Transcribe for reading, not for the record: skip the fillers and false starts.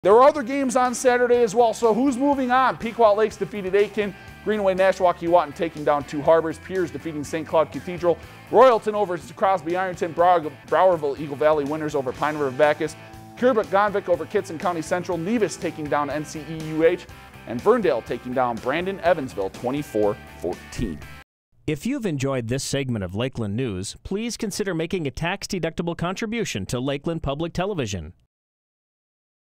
There were other games on Saturday as well, so who's moving on? Pequot Lakes defeated Aiken, Greenway Nashwauk-Keewatin taking down Two Harbors, Piers defeating St. Cloud Cathedral, Royalton over Crosby Ironton, Browerville Eagle Valley winners over Pine River Bacchus, Kerbert-Gonvick over Kitson County Central, Nevis taking down NCEUH, and Ferndale taking down Brandon Evansville 24-14. If you've enjoyed this segment of Lakeland News, please consider making a tax-deductible contribution to Lakeland Public Television.